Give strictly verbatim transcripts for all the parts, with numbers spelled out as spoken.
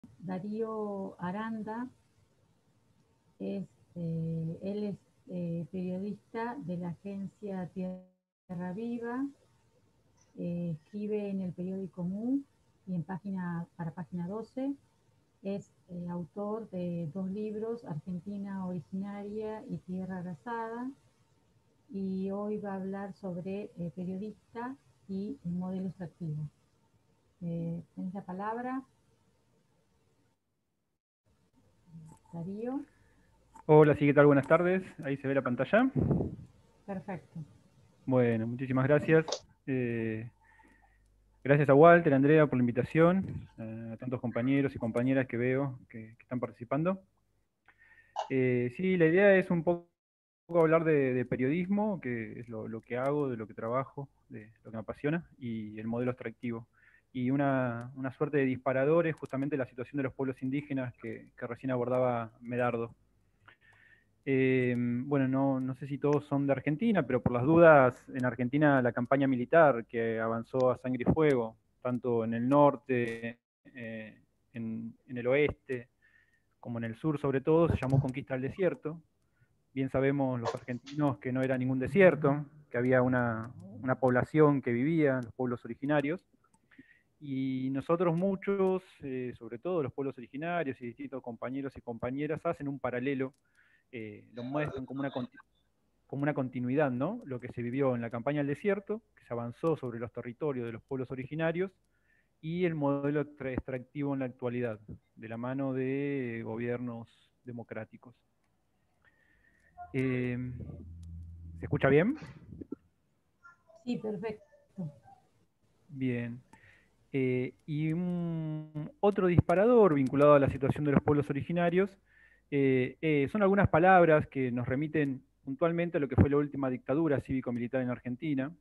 Darío Aranda. Es, eh, él es eh, periodista de la agencia Tierra Viva, eh, escribe en el periódico Mu y en página, para Página doce. Es eh, autor de dos libros, Argentina Originaria y Tierra Arrasada, y hoy va a hablar sobre eh, periodista y modelo extractivo. Eh, ¿Tenés la palabra, Darío? Hola, sí, ¿qué tal? Buenas tardes. Ahí se ve la pantalla. Perfecto. Bueno, muchísimas gracias. Eh, gracias a Walter, Andrea, por la invitación, eh, a tantos compañeros y compañeras que veo que, que están participando. Eh, sí, la idea es un poco hablar de, de periodismo, que es lo, lo que hago, de lo que trabajo, de lo que me apasiona, y el modelo extractivo. Y una, una suerte de disparadores, justamente la situación de los pueblos indígenas que, que recién abordaba Medardo. Eh, bueno, no, no sé si todos son de Argentina, pero por las dudas, en Argentina la campaña militar que avanzó a sangre y fuego, tanto en el norte, eh, en, en el oeste, como en el sur sobre todo, se llamó Conquista del Desierto. Bien sabemos los argentinos que no era ningún desierto, que había una, una población que vivía, los pueblos originarios, y nosotros muchos, eh, sobre todo los pueblos originarios y distintos compañeros y compañeras, hacen un paralelo, eh, lo muestran como una, como una continuidad, ¿no? Lo que se vivió en la campaña del desierto, que se avanzó sobre los territorios de los pueblos originarios, y el modelo extractivo en la actualidad, de la mano de gobiernos democráticos. Eh, ¿Se escucha bien? Sí, perfecto. Bien. Eh, y un, otro disparador vinculado a la situación de los pueblos originarios eh, eh, son algunas palabras que nos remiten puntualmente a lo que fue la última dictadura cívico-militar en Argentina.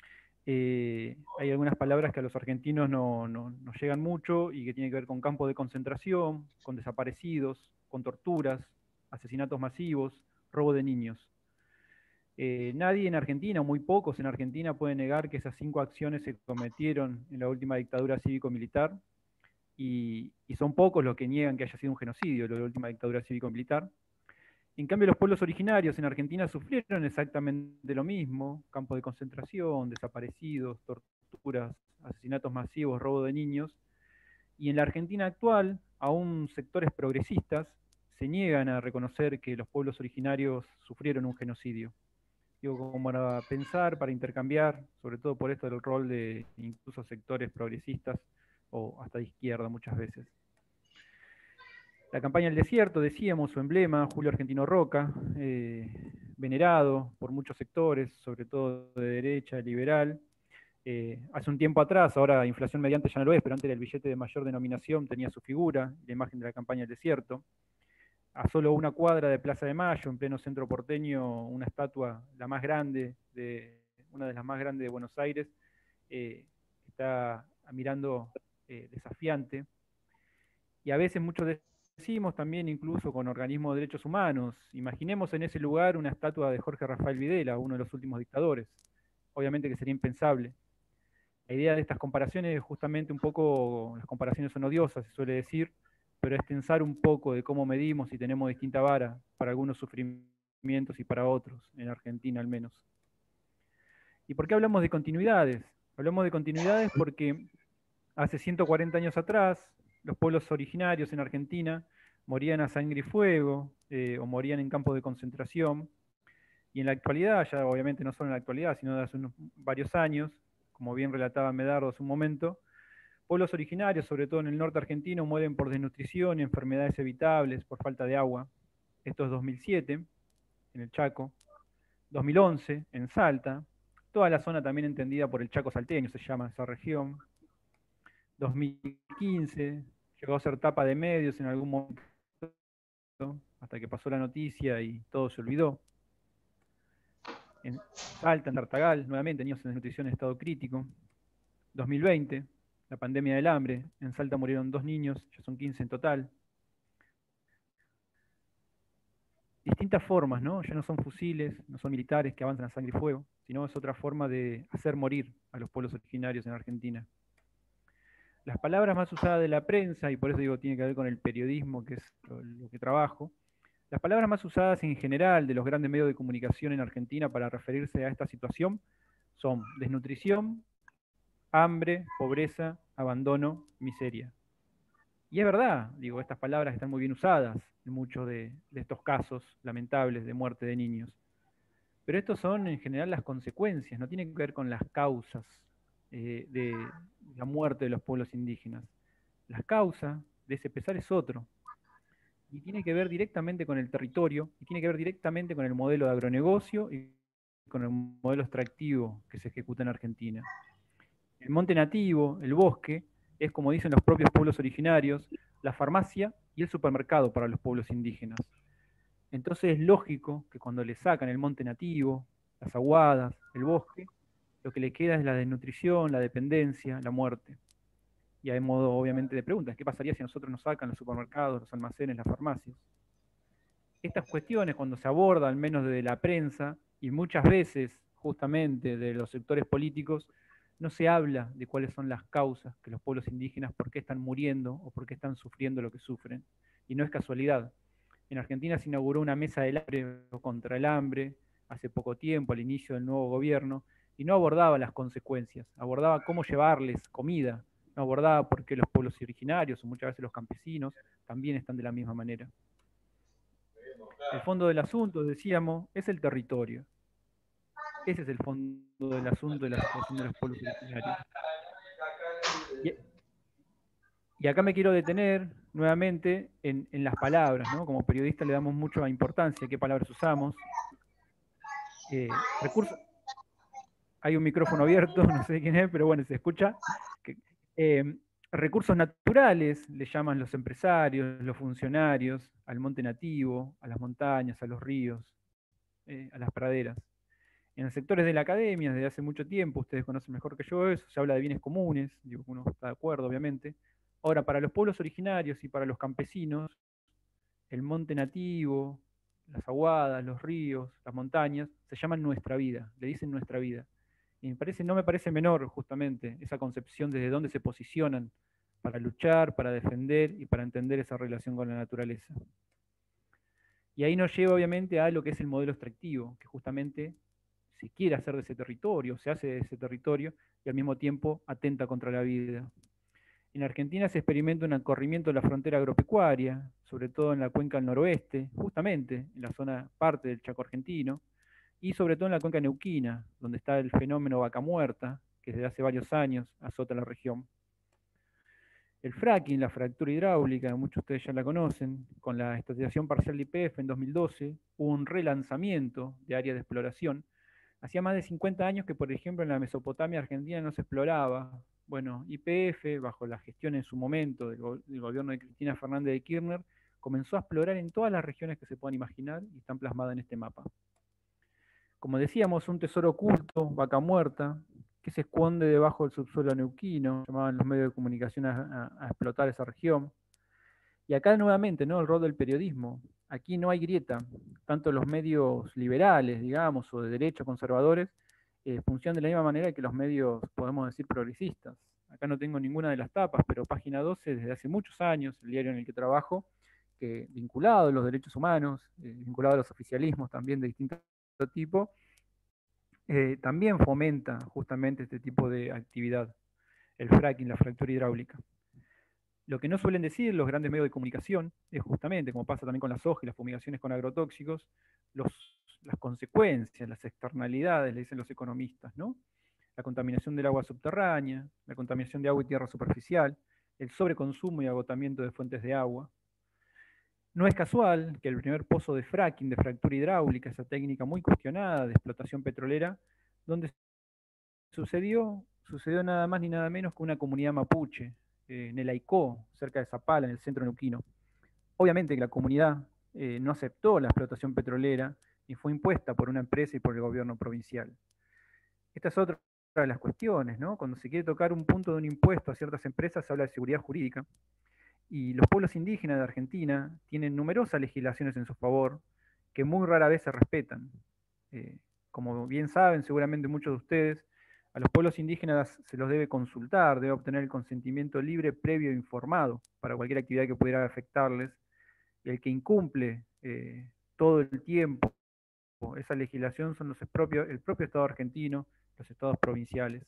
Eh, hay algunas palabras que a los argentinos no, no, no llegan mucho y que tienen que ver con campos de concentración, con desaparecidos, con torturas, asesinatos masivos, robo de niños. Eh, nadie en Argentina, o muy pocos en Argentina, pueden negar que esas cinco acciones se cometieron en la última dictadura cívico-militar y, y son pocos los que niegan que haya sido un genocidio la última dictadura cívico-militar. En cambio, los pueblos originarios en Argentina sufrieron exactamente lo mismo: campos de concentración, desaparecidos, torturas, asesinatos masivos, robo de niños. Y en la Argentina actual, aún sectores progresistas se niegan a reconocer que los pueblos originarios sufrieron un genocidio. Digo, como para pensar, para intercambiar, sobre todo por esto del rol de incluso sectores progresistas o hasta de izquierda muchas veces. La campaña del desierto, decíamos, su emblema, Julio Argentino Roca, eh, venerado por muchos sectores, sobre todo de derecha, liberal. Eh, hace un tiempo atrás, ahora inflación mediante ya no lo es, pero antes el billete de mayor denominación tenía su figura, la imagen de la campaña del desierto. A solo una cuadra de Plaza de Mayo, en pleno centro porteño, una estatua, la más grande, de, una de las más grandes de Buenos Aires, eh, está mirando eh, desafiante. Y a veces muchos decimos también, incluso con organismos de derechos humanos, imaginemos en ese lugar una estatua de Jorge Rafael Videla, uno de los últimos dictadores. Obviamente que sería impensable. La idea de estas comparaciones es justamente un poco, las comparaciones son odiosas, se suele decir, pero es tensar un poco de cómo medimos y tenemos distinta vara para algunos sufrimientos y para otros, en Argentina al menos. ¿Y por qué hablamos de continuidades? Hablamos de continuidades porque hace ciento cuarenta años atrás, los pueblos originarios en Argentina morían a sangre y fuego, eh, o morían en campos de concentración, y en la actualidad, ya obviamente no solo en la actualidad, sino de hace unos varios años, como bien relataba Medardo hace un momento, pueblos originarios, sobre todo en el norte argentino, mueren por desnutrición y enfermedades evitables, por falta de agua. Esto es dos mil siete, en el Chaco. dos mil once, en Salta. Toda la zona también entendida por el Chaco salteño, se llama esa región. dos mil quince, llegó a ser tapa de medios en algún momento, hasta que pasó la noticia y todo se olvidó. En Salta, en Tartagal, nuevamente niños en desnutrición en estado crítico. dos mil veinte, la pandemia del hambre, en Salta murieron dos niños, ya son quince en total. Distintas formas, ¿no? Ya no son fusiles, no son militares que avanzan a sangre y fuego, sino es otra forma de hacer morir a los pueblos originarios en Argentina. las palabras más usadas de la prensa, y por eso digo tiene que ver con el periodismo, que es lo, lo que trabajo, las palabras más usadas en general de los grandes medios de comunicación en Argentina para referirse a esta situación son desnutrición, hambre, pobreza, abandono, miseria. Y es verdad, digo, estas palabras están muy bien usadas en muchos de, de estos casos lamentables de muerte de niños. Pero estos son en general las consecuencias, no tienen que ver con las causas eh, de la muerte de los pueblos indígenas. La causa de ese pesar es otro, y tiene que ver directamente con el territorio, y tiene que ver directamente con el modelo de agronegocio y con el modelo extractivo que se ejecuta en Argentina. El monte nativo, el bosque, es, como dicen los propios pueblos originarios, la farmacia y el supermercado para los pueblos indígenas. Entonces es lógico que cuando le sacan el monte nativo, las aguadas, el bosque, lo que le queda es la desnutrición, la dependencia, la muerte. Y hay modo, obviamente, de preguntas. ¿Qué pasaría si a nosotros nos sacan los supermercados, los almacenes, las farmacias? Estas cuestiones, cuando se abordan, al menos desde la prensa, y muchas veces, justamente, de los sectores políticos, no se habla de cuáles son las causas que los pueblos indígenas, por qué están muriendo o por qué están sufriendo lo que sufren. Y no es casualidad. En Argentina se inauguró una mesa del hambre o contra el hambre hace poco tiempo, al inicio del nuevo gobierno, y no abordaba las consecuencias, abordaba cómo llevarles comida, no abordaba por qué los pueblos originarios o muchas veces los campesinos también están de la misma manera. El fondo del asunto, decíamos, es el territorio. Ese es el fondo del asunto de la situación de los pueblos originarios. Y, y acá me quiero detener nuevamente en, en las palabras, ¿no? Como periodista le damos mucha importancia a qué palabras usamos. Eh, recursos, hay un micrófono abierto, no sé quién es, pero bueno, se escucha. Que, eh, recursos naturales le llaman los empresarios, los funcionarios, al monte nativo, a las montañas, a los ríos, eh, a las praderas. En los sectores de la academia, desde hace mucho tiempo, ustedes conocen mejor que yo eso, se habla de bienes comunes, digo, uno está de acuerdo, obviamente. Ahora, para los pueblos originarios y para los campesinos, el monte nativo, las aguadas, los ríos, las montañas, se llaman nuestra vida, le dicen nuestra vida. Y me parece, no me parece menor, justamente, esa concepción desde dónde se posicionan para luchar, para defender y para entender esa relación con la naturaleza. Y ahí nos lleva, obviamente, a lo que es el modelo extractivo, que justamente se quiere hacer de ese territorio, se hace de ese territorio y al mismo tiempo atenta contra la vida. En Argentina se experimenta un corrimiento de la frontera agropecuaria, sobre todo en la cuenca del noroeste, justamente en la zona parte del Chaco argentino, y sobre todo en la cuenca neuquina, donde está el fenómeno vaca muerta, que desde hace varios años azota la región. El fracking, la fractura hidráulica, muchos de ustedes ya la conocen, con la estatización parcial de Y P F en dos mil doce, hubo un relanzamiento de áreas de exploración. Hacía más de cincuenta años que, por ejemplo, en la Mesopotamia argentina no se exploraba. Bueno, Y P F, bajo la gestión en su momento del, go del gobierno de Cristina Fernández de Kirchner, comenzó a explorar en todas las regiones que se puedan imaginar y están plasmadas en este mapa. Como decíamos, un tesoro oculto, vaca muerta, que se esconde debajo del subsuelo neuquino, llamaban los medios de comunicación a, a, a explotar esa región. Y acá nuevamente, ¿no? El rol del periodismo. Aquí no hay grieta. Tanto los medios liberales, digamos, o de derecha conservadores, eh, funcionan de la misma manera que los medios, podemos decir, progresistas. Acá no tengo ninguna de las tapas, pero Página doce, desde hace muchos años, el diario en el que trabajo, que vinculado a los derechos humanos, eh, vinculado a los oficialismos también de distinto tipo, eh, también fomenta justamente este tipo de actividad, el fracking, la fractura hidráulica. Lo que no suelen decir los grandes medios de comunicación es justamente, como pasa también con la soja y las fumigaciones con agrotóxicos, los, las consecuencias, las externalidades, le dicen los economistas, ¿no? La contaminación del agua subterránea, la contaminación de agua y tierra superficial, el sobreconsumo y agotamiento de fuentes de agua. No es casual que el primer pozo de fracking, de fractura hidráulica, esa técnica muy cuestionada de explotación petrolera, donde sucedió, sucedió nada más ni nada menos que una comunidad mapuche, eh, en el Aicó, cerca de Zapala, en el centro neuquino. Obviamente que la comunidad eh, no aceptó la explotación petrolera y fue impuesta por una empresa y por el gobierno provincial. Esta es otra de las cuestiones, ¿no? Cuando se quiere tocar un punto de un impuesto a ciertas empresas, se habla de seguridad jurídica. Y los pueblos indígenas de Argentina tienen numerosas legislaciones en su favor que muy rara vez se respetan. Eh, como bien saben, seguramente muchos de ustedes, A los pueblos indígenas se los debe consultar, debe obtener el consentimiento libre, previo e informado para cualquier actividad que pudiera afectarles. Y el que incumple eh, todo el tiempo esa legislación son los propios, el propio Estado argentino, los estados provinciales.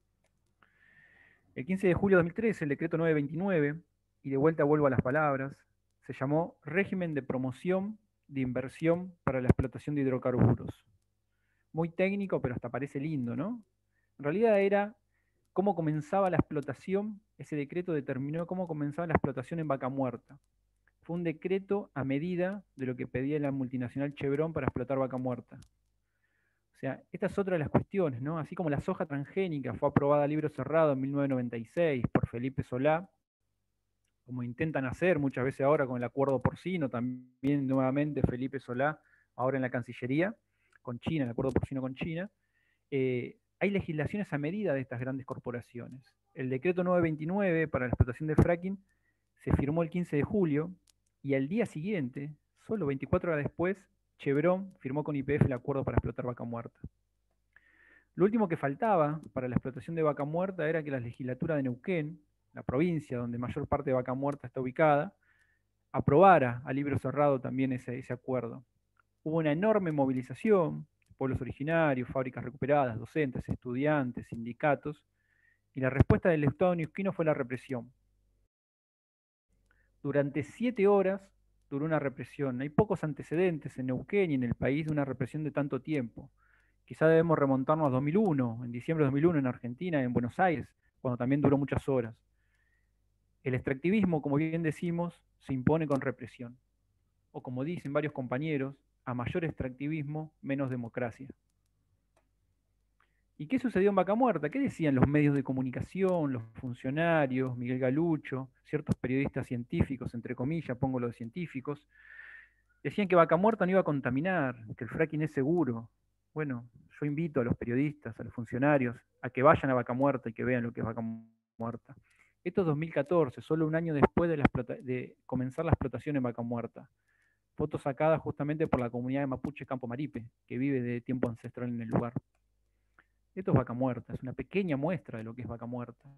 El quince de julio de dos mil trece, el decreto novecientos veintinueve, y de vuelta vuelvo a las palabras, se llamó Régimen de Promoción de Inversión para la Explotación de Hidrocarburos. Muy técnico, pero hasta parece lindo, ¿no? En realidad era cómo comenzaba la explotación, ese decreto determinó cómo comenzaba la explotación en Vaca Muerta. Fue un decreto a medida de lo que pedía la multinacional Chevron para explotar Vaca Muerta. O sea, esta es otra de las cuestiones, ¿no? Así como la soja transgénica fue aprobada a libro cerrado en mil novecientos noventa y seis por Felipe Solá, como intentan hacer muchas veces ahora con el acuerdo porcino, también nuevamente Felipe Solá, ahora en la Cancillería, con China, el acuerdo porcino con China, eh, hay legislaciones a medida de estas grandes corporaciones. El decreto novecientos veintinueve para la explotación de fracking se firmó el quince de julio y al día siguiente, solo veinticuatro horas después, Chevron firmó con Y P F el acuerdo para explotar Vaca Muerta. Lo último que faltaba para la explotación de Vaca Muerta era que la legislatura de Neuquén, la provincia donde mayor parte de Vaca Muerta está ubicada, aprobara a libro cerrado también ese, ese acuerdo. Hubo una enorme movilización, pueblos originarios, fábricas recuperadas, docentes, estudiantes, sindicatos, y la respuesta del Estado neuquino fue la represión. Durante siete horas duró una represión. Hay pocos antecedentes en Neuquén y en el país de una represión de tanto tiempo. Quizá debemos remontarnos a dos mil uno, en diciembre de dos mil uno en Argentina, en Buenos Aires, cuando también duró muchas horas. El extractivismo, como bien decimos, se impone con represión. O como dicen varios compañeros, a mayor extractivismo, menos democracia. ¿Y qué sucedió en Vaca Muerta? ¿Qué decían los medios de comunicación, los funcionarios, Miguel Galucho, ciertos periodistas científicos, entre comillas, pongo los científicos? Decían que Vaca Muerta no iba a contaminar, que el fracking es seguro. Bueno, yo invito a los periodistas, a los funcionarios, a que vayan a Vaca Muerta y que vean lo que es Vaca Muerta. Esto es dos mil catorce, solo un año después de, la de comenzar la explotación en Vaca Muerta. Fotos sacadas justamente por la comunidad de Mapuche Campo Maripe, que vive de tiempo ancestral en el lugar. Esto es Vaca Muerta, es una pequeña muestra de lo que es Vaca Muerta.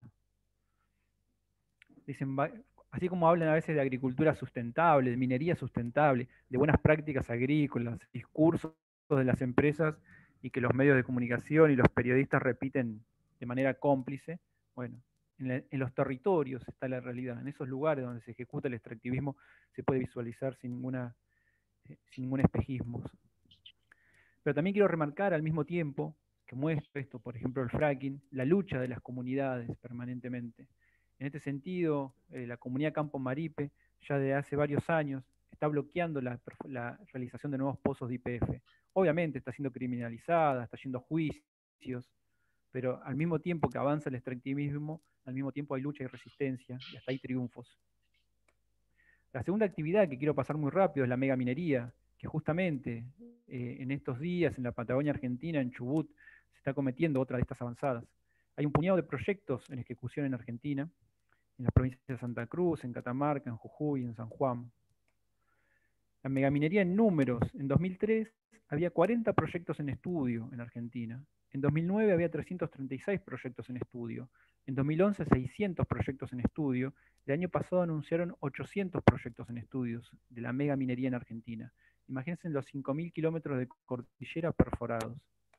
Dicen, así como hablan a veces de agricultura sustentable, de minería sustentable, de buenas prácticas agrícolas, discursos de las empresas y que los medios de comunicación y los periodistas repiten de manera cómplice, bueno, en, la, en los territorios está la realidad, en esos lugares donde se ejecuta el extractivismo se puede visualizar sin, ninguna, sin ningún espejismo. Pero también quiero remarcar al mismo tiempo que muestra esto, por ejemplo, el fracking, la lucha de las comunidades permanentemente. En este sentido, eh, la comunidad Campo Maripe, ya desde hace varios años, está bloqueando la, la realización de nuevos pozos de Y P F. Obviamente está siendo criminalizada, está yendo a juicios, pero al mismo tiempo que avanza el extractivismo, al mismo tiempo hay lucha y resistencia, y hasta hay triunfos. La segunda actividad que quiero pasar muy rápido es la megaminería, que justamente eh, en estos días en la Patagonia Argentina, en Chubut, se está cometiendo otra de estas avanzadas. Hay un puñado de proyectos en ejecución en Argentina, en las provincias de Santa Cruz, en Catamarca, en Jujuy, en San Juan. La megaminería en números, en dos mil tres había cuarenta proyectos en estudio en Argentina. En dos mil nueve había trescientos treinta y seis proyectos en estudio. En dos mil once seiscientos proyectos en estudio. El año pasado anunciaron ochocientos proyectos en estudios de la megaminería en Argentina. Imagínense los cinco mil kilómetros de cordillera perforados.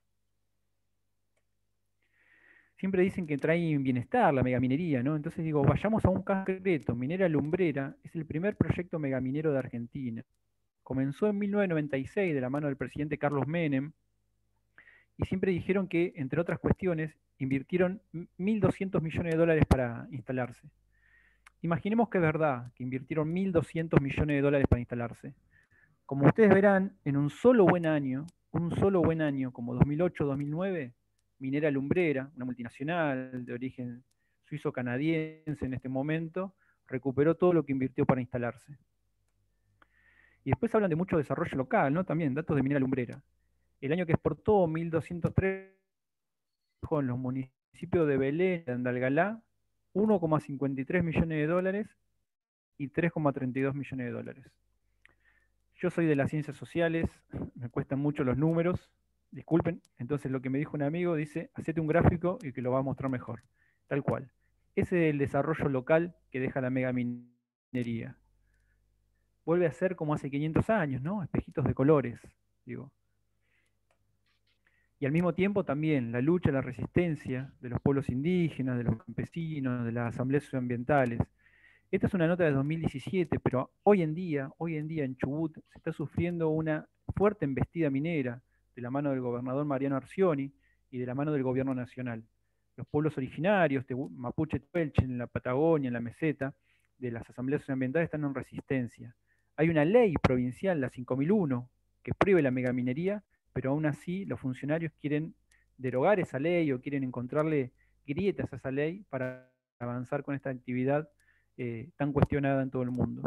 Siempre dicen que trae bienestar la megaminería, ¿no? Entonces digo, vayamos a un caso concreto. Minera Lumbrera es el primer proyecto megaminero de Argentina. Comenzó en mil novecientos noventa y seis de la mano del presidente Carlos Menem, y siempre dijeron que, entre otras cuestiones, invirtieron mil doscientos millones de dólares para instalarse. Imaginemos que es verdad, que invirtieron mil doscientos millones de dólares para instalarse. Como ustedes verán, en un solo buen año, un solo buen año, como dos mil ocho dos mil nueve, Minera Lumbrera, una multinacional de origen suizo-canadiense en este momento, recuperó todo lo que invirtió para instalarse. Y después hablan de mucho desarrollo local, ¿no? También, datos de Minera Lumbrera. El año que exportó mil doscientos tres en los municipios de Belén y Andalgalá, uno coma cincuenta y tres millones de dólares y tres coma treinta y dos millones de dólares. Yo soy de las ciencias sociales, me cuestan mucho los números, disculpen, entonces lo que me dijo un amigo dice, hacete un gráfico y que lo va a mostrar mejor, tal cual. Ese es el desarrollo local que deja la megaminería. Vuelve a ser como hace quinientos años, ¿no? Espejitos de colores, digo. Y al mismo tiempo también la lucha, la resistencia de los pueblos indígenas, de los campesinos, de las asambleas socioambientales. Esta es una nota de dos mil diecisiete, pero hoy en día, hoy en día en Chubut se está sufriendo una fuerte embestida minera de la mano del gobernador Mariano Arcioni y de la mano del gobierno nacional. Los pueblos originarios, Mapuche Tehuelche, en la Patagonia, en la meseta, de las asambleas socioambientales están en resistencia. Hay una ley provincial, la cinco mil uno, que prohíbe la megaminería, pero aún así los funcionarios quieren derogar esa ley o quieren encontrarle grietas a esa ley para avanzar con esta actividad eh, tan cuestionada en todo el mundo.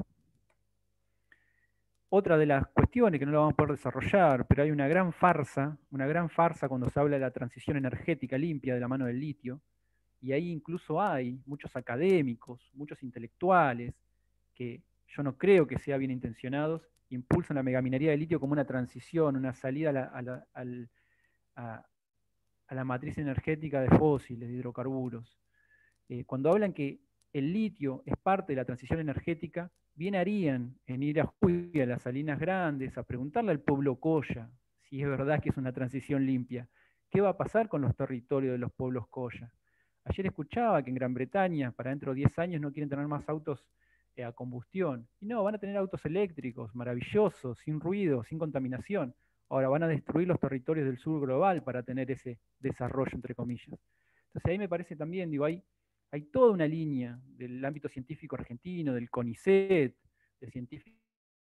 Otra de las cuestiones que no lo vamos a poder desarrollar, pero hay una gran farsa, una gran farsa cuando se habla de la transición energética limpia de la mano del litio, y ahí incluso hay muchos académicos, muchos intelectuales, que yo no creo que sean bien intencionados, impulsan la megaminería del litio como una transición, una salida a la, a la, al, a, a la matriz energética de fósiles, de hidrocarburos. Eh, cuando hablan que el litio es parte de la transición energética, bien harían en ir a Jujuy, a las Salinas Grandes, a preguntarle al pueblo Coya si es verdad que es una transición limpia. ¿Qué va a pasar con los territorios de los pueblos Coya? Ayer escuchaba que en Gran Bretaña, para dentro de diez años, no quieren tener más autos eh, a combustión. Y no, van a tener autos eléctricos, maravillosos, sin ruido, sin contaminación. Ahora van a destruir los territorios del sur global para tener ese desarrollo, entre comillas. Entonces ahí me parece también, digo, hay hay toda una línea del ámbito científico argentino, del CONICET, de científicos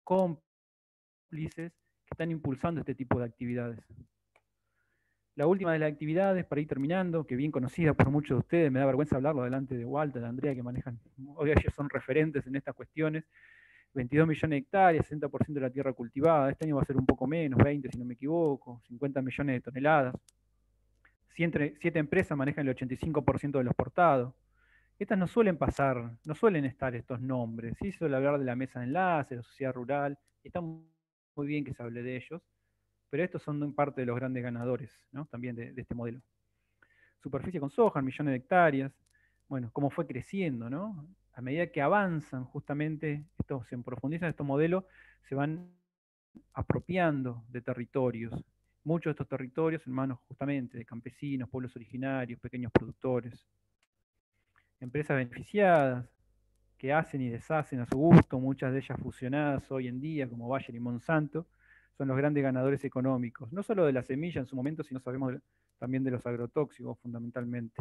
cómplices que están impulsando este tipo de actividades. La última de las actividades, para ir terminando, que bien conocida por muchos de ustedes, me da vergüenza hablarlo delante de Walter, de Andrea, que manejan, hoy ellos son referentes en estas cuestiones, veintidós millones de hectáreas, sesenta por ciento de la tierra cultivada, este año va a ser un poco menos, veinte si no me equivoco, cincuenta millones de toneladas, siete empresas manejan el ochenta y cinco por ciento de los portados. Estas no suelen pasar, no suelen estar estos nombres, ¿sí? Se suele hablar de la mesa de enlace, de la sociedad rural, está muy bien que se hable de ellos, pero estos son parte de los grandes ganadores, ¿no? También de, de este modelo. Superficie con soja, millones de hectáreas, bueno, cómo fue creciendo, ¿no? A medida que avanzan justamente, estos, se profundizan estos modelos, se van apropiando de territorios. Muchos de estos territorios en manos justamente de campesinos, pueblos originarios, pequeños productores. Empresas beneficiadas, que hacen y deshacen a su gusto, muchas de ellas fusionadas hoy en día, como Bayer y Monsanto, son los grandes ganadores económicos, no solo de la semilla en su momento, sino sabemos también de los agrotóxicos fundamentalmente.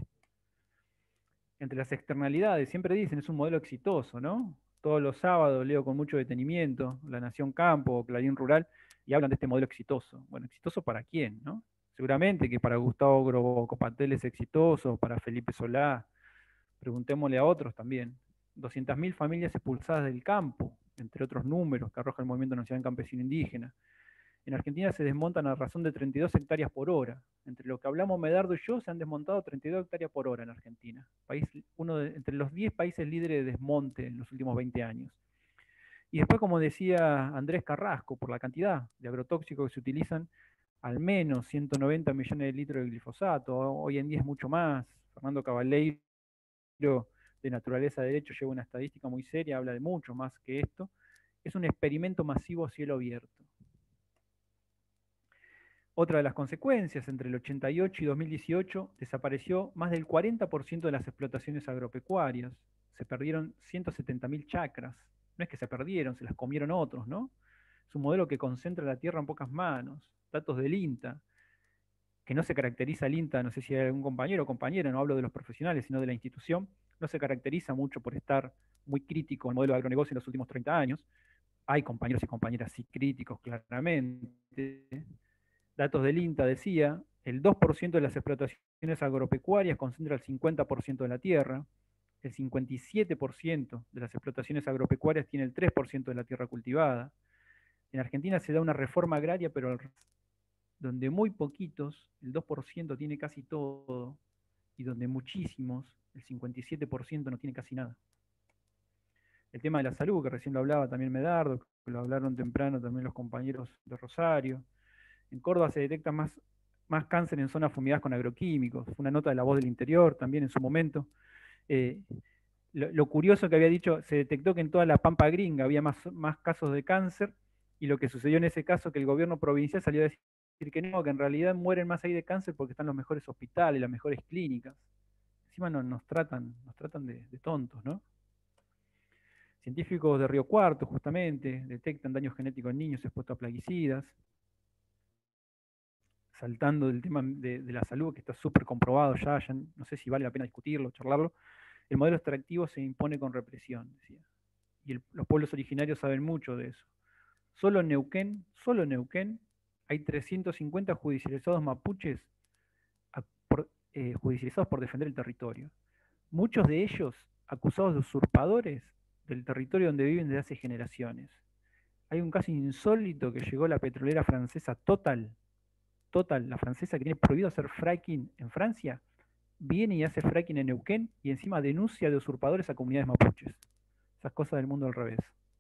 Entre las externalidades, siempre dicen, es un modelo exitoso, ¿no? Todos los sábados leo con mucho detenimiento La Nación Campo o Clarín Rural y hablan de este modelo exitoso. Bueno, ¿exitoso para quién, no? Seguramente que para Gustavo Grobo Copatel es exitoso, para Felipe Solá, preguntémosle a otros también. doscientas mil familias expulsadas del campo, entre otros números que arroja el Movimiento Nacional Campesino Indígena. En Argentina se desmontan a razón de treinta y dos hectáreas por hora. Entre lo que hablamos Medardo y yo, se han desmontado treinta y dos hectáreas por hora en Argentina. País, uno de, entre los diez países líderes de desmonte en los últimos veinte años. Y después, como decía Andrés Carrasco, por la cantidad de agrotóxicos que se utilizan, al menos ciento noventa millones de litros de glifosato. Hoy en día es mucho más. Fernando Cabaleiro, de Naturaleza de Derecho, lleva una estadística muy seria, habla de mucho más que esto. Es un experimento masivo a cielo abierto. Otra de las consecuencias, entre el ochenta y ocho y dos mil dieciocho, desapareció más del cuarenta por ciento de las explotaciones agropecuarias. Se perdieron ciento setenta mil chacras. No es que se perdieron, se las comieron otros, ¿no? Es un modelo que concentra la tierra en pocas manos. Datos del INTA, que no se caracteriza el INTA, no sé si hay algún compañero o compañera, no hablo de los profesionales, sino de la institución, no se caracteriza mucho por estar muy crítico al modelo de agronegocio en los últimos treinta años. Hay compañeros y compañeras sí críticos, claramente. Datos del INTA decía, el dos por ciento de las explotaciones agropecuarias concentra el cincuenta por ciento de la tierra, el cincuenta y siete por ciento de las explotaciones agropecuarias tiene el tres por ciento de la tierra cultivada. En Argentina se da una reforma agraria, pero donde muy poquitos, el dos por ciento tiene casi todo, y donde muchísimos, el cincuenta y siete por ciento no tiene casi nada. El tema de la salud, que recién lo hablaba también Medardo, que lo hablaron temprano también los compañeros de Rosario. En Córdoba se detectan más más cáncer en zonas fumigadas con agroquímicos. Fue una nota de La Voz del Interior también en su momento. Eh, lo, lo, curioso que había dicho, se detectó que en toda la Pampa Gringa había más, más casos de cáncer, y lo que sucedió en ese caso que el gobierno provincial salió a decir que no, que en realidad mueren más ahí de cáncer porque están los mejores hospitales, las mejores clínicas. Encima no, nos tratan, nos tratan de, de tontos, ¿no? Científicos de Río Cuarto, justamente, detectan daños genéticos en niños expuestos a plaguicidas, saltando del tema de, de la salud, que está súper comprobado ya, ya, no sé si vale la pena discutirlo, charlarlo. El modelo extractivo se impone con represión, decía. Y el, los pueblos originarios saben mucho de eso. Solo en Neuquén, solo en Neuquén, hay trescientos cincuenta judicializados mapuches a, por, eh, judicializados por defender el territorio. Muchos de ellos acusados de usurpadores del territorio donde viven desde hace generaciones. Hay un caso insólito que llegó la petrolera francesa Total, Total, la francesa que tiene prohibido hacer fracking en Francia, viene y hace fracking en Neuquén y encima denuncia de usurpadores a comunidades mapuches. Esas cosas del mundo al revés.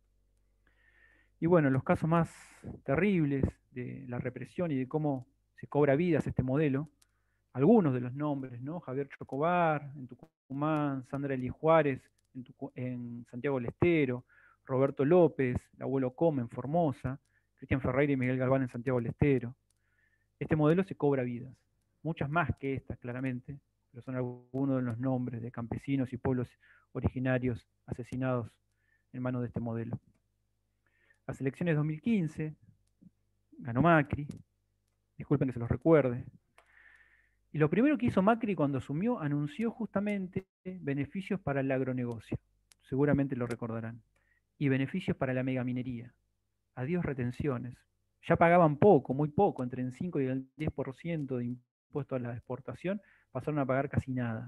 Y bueno, los casos más terribles de la represión y de cómo se cobra vidas este modelo, algunos de los nombres, ¿no? Javier Chocobar, en Tucumán, Sandra Eli Juárez, en, Tucu en Santiago del Estero, Roberto López, el abuelo Come en Formosa, Cristian Ferreira y Miguel Galván en Santiago del Estero. Este modelo se cobra vidas, muchas más que estas, claramente, pero son algunos de los nombres de campesinos y pueblos originarios asesinados en manos de este modelo. Las elecciones de dos mil quince, ganó Macri, disculpen que se los recuerde, y lo primero que hizo Macri cuando asumió, anunció justamente beneficios para el agronegocio, seguramente lo recordarán, y beneficios para la megaminería. Adiós retenciones. Ya pagaban poco, muy poco, entre el cinco y el diez por ciento de impuesto a la exportación, pasaron a pagar casi nada.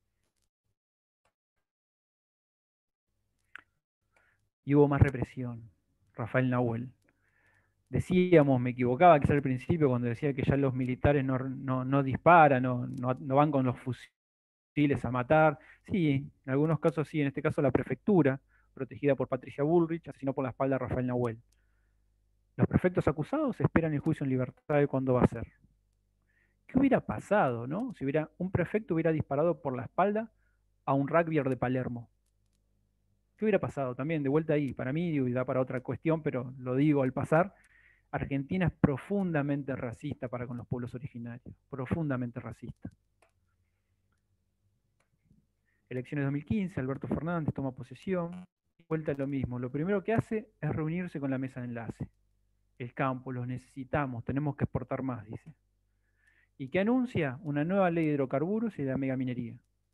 Y hubo más represión. Rafael Nahuel. Decíamos, me equivocaba quizá al principio cuando decía que ya los militares no, no, no disparan, no, no, no van con los fusiles a matar. Sí, en algunos casos sí, en este caso la prefectura, protegida por Patricia Bullrich, asesinó por la espalda a Rafael Nahuel. Los prefectos acusados esperan el juicio en libertad de cuándo va a ser. ¿Qué hubiera pasado, no? Si hubiera, un prefecto hubiera disparado por la espalda a un rugbyer de Palermo. ¿Qué hubiera pasado? También, de vuelta ahí, para mí, y da para otra cuestión, pero lo digo al pasar, Argentina es profundamente racista para con los pueblos originarios, profundamente racista. Elecciones dos mil quince, Alberto Fernández toma posesión, vuelta a lo mismo. Lo primero que hace es reunirse con la mesa de enlace. El campo, los necesitamos, tenemos que exportar más, dice. ¿Y qué anuncia? Una nueva ley de hidrocarburos y de la megaminería.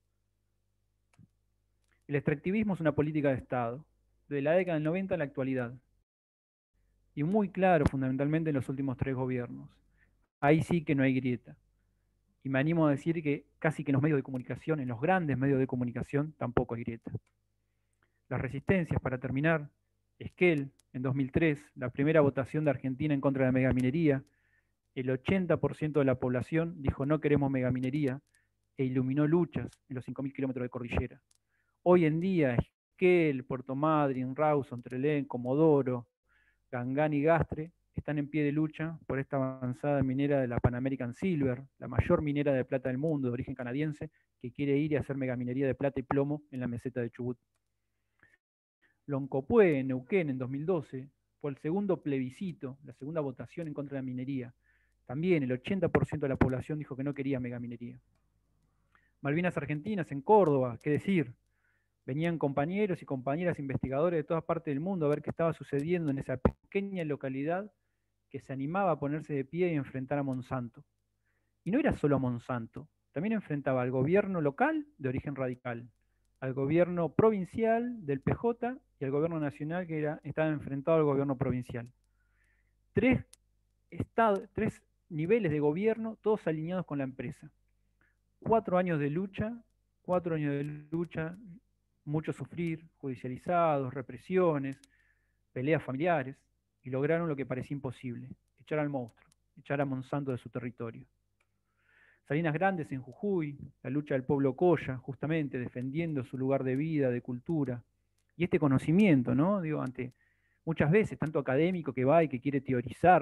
El extractivismo es una política de Estado, de la década del noventa a la actualidad. Y muy claro, fundamentalmente en los últimos tres gobiernos. Ahí sí que no hay grieta. Y me animo a decir que casi que en los medios de comunicación, en los grandes medios de comunicación, tampoco hay grieta. Las resistencias, para terminar, Esquel, en dos mil tres, la primera votación de Argentina en contra de la megaminería, el ochenta por ciento de la población dijo no queremos megaminería e iluminó luchas en los cinco mil kilómetros de cordillera. Hoy en día, Esquel, Puerto Madryn, Rawson, Trelén, Comodoro, Gangán y Gastre están en pie de lucha por esta avanzada minera de la Pan American Silver, la mayor minera de plata del mundo, de origen canadiense, que quiere ir y hacer megaminería de plata y plomo en la meseta de Chubut. Loncopué, en Neuquén, en dos mil doce, fue el segundo plebiscito, la segunda votación en contra de la minería. También el ochenta por ciento de la población dijo que no quería megaminería. Malvinas Argentinas, en Córdoba, qué decir, venían compañeros y compañeras investigadores de todas partes del mundo a ver qué estaba sucediendo en esa pequeña localidad que se animaba a ponerse de pie y enfrentar a Monsanto. Y no era solo a Monsanto, también enfrentaba al gobierno local de origen radical, al gobierno provincial del P J y al gobierno nacional que era, estaba enfrentado al gobierno provincial. Tres, estados, tres niveles de gobierno, todos alineados con la empresa. Cuatro años de lucha, cuatro años de lucha, mucho sufrir, judicializados, represiones, peleas familiares, y lograron lo que parecía imposible, echar al monstruo, echar a Monsanto de su territorio. Salinas Grandes en Jujuy, la lucha del pueblo Coya, justamente defendiendo su lugar de vida, de cultura, y este conocimiento, ¿no? Digo, ante muchas veces, tanto académico que va y que quiere teorizar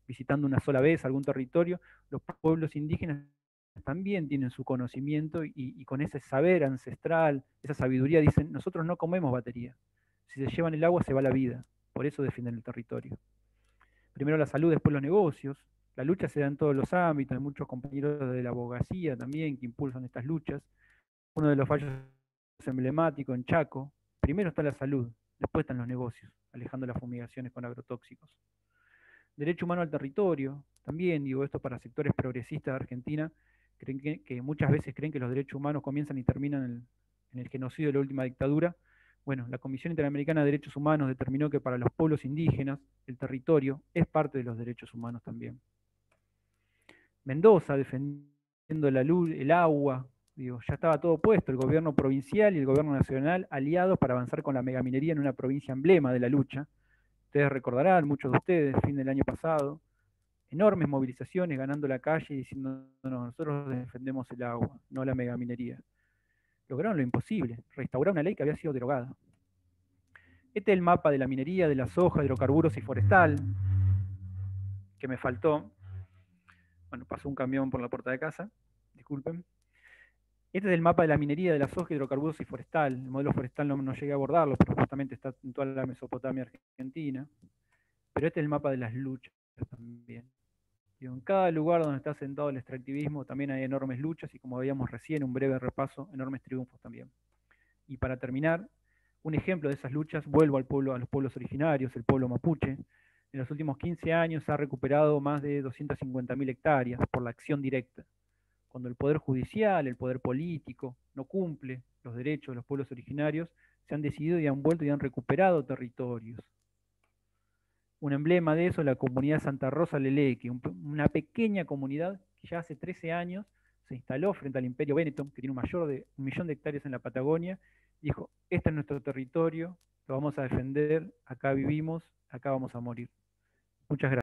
visitando una sola vez algún territorio, los pueblos indígenas también tienen su conocimiento y, y con ese saber ancestral, esa sabiduría, dicen, nosotros no comemos batería. Si se llevan el agua se va la vida. Por eso defienden el territorio. Primero la salud, después los negocios. La lucha se da en todos los ámbitos, hay muchos compañeros de la abogacía también que impulsan estas luchas. Uno de los fallos emblemáticos en Chaco, primero está la salud, después están los negocios, alejando las fumigaciones con agrotóxicos. Derecho humano al territorio, también digo esto para sectores progresistas de Argentina, creen que, que muchas veces creen que los derechos humanos comienzan y terminan en el, en el genocidio de la última dictadura. Bueno, la Comisión Interamericana de Derechos Humanos determinó que para los pueblos indígenas el territorio es parte de los derechos humanos también. Mendoza, defendiendo la luz, el agua, digo, ya estaba todo puesto, el gobierno provincial y el gobierno nacional aliados para avanzar con la megaminería en una provincia emblema de la lucha. Ustedes recordarán, muchos de ustedes, fin del año pasado, enormes movilizaciones ganando la calle y diciendo, no, nosotros defendemos el agua, no la megaminería. Lograron lo imposible, restaurar una ley que había sido derogada. Este es el mapa de la minería, de la soja, hidrocarburos y forestal, que me faltó. Bueno, pasó un camión por la puerta de casa, disculpen. Este es el mapa de la minería, de la soja, hidrocarburos y forestal. El modelo forestal no, no llegué a abordarlo, pero justamente está en toda la Mesopotamia argentina. Pero este es el mapa de las luchas también. Digo, en cada lugar donde está sentado el extractivismo también hay enormes luchas y, como veíamos recién, un breve repaso, enormes triunfos también. Y para terminar, un ejemplo de esas luchas, vuelvo al pueblo, a los pueblos originarios, el pueblo mapuche. En los últimos quince años ha recuperado más de doscientas cincuenta mil hectáreas por la acción directa. Cuando el poder judicial, el poder político, no cumple los derechos de los pueblos originarios, se han decidido y han vuelto y han recuperado territorios. Un emblema de eso es la comunidad Santa Rosa Leleque, un, una pequeña comunidad que ya hace trece años se instaló frente al Imperio Benetton, que tiene un, mayor de, un millón de hectáreas en la Patagonia, y dijo, este es nuestro territorio, lo vamos a defender, acá vivimos, acá vamos a morir. Muchas gracias.